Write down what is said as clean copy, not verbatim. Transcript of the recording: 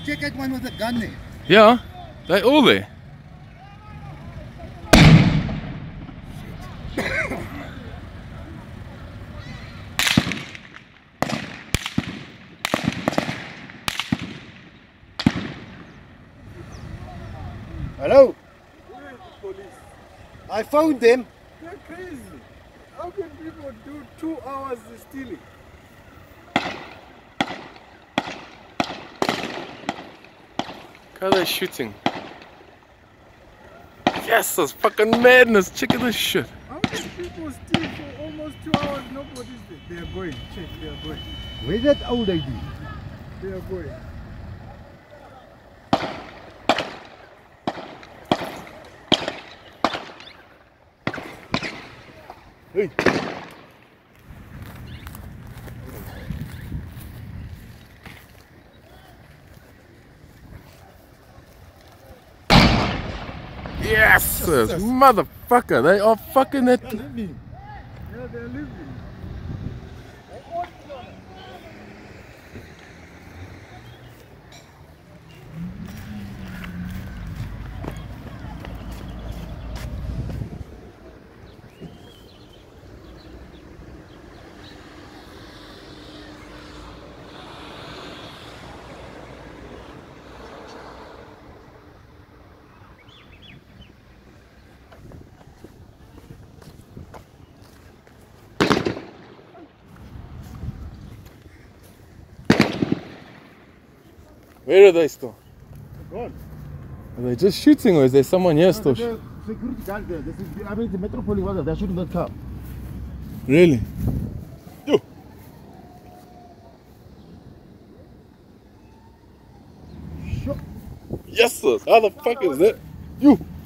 jacket one with a gun there. Yeah, they all there. Hello? Where is the police? I found them. They're crazy. How can people do 2 hours stealing? How are they shooting? Yes, that's fucking madness. Check out this shit. How can people steal for almost 2 hours? Nobody's there. They are going. Check, they are going. Where's that old lady? They are going. Hey. Yes, motherfucker. They are fucking it. Yeah, they're living. Where are they still? Gone. Are they just shooting or is there someone here still? There's a security guard there. This is, I mean, the Metropolis was there. They're shooting that car. Really? Yo. Sure. Yes, sir. How the fuck is that? You.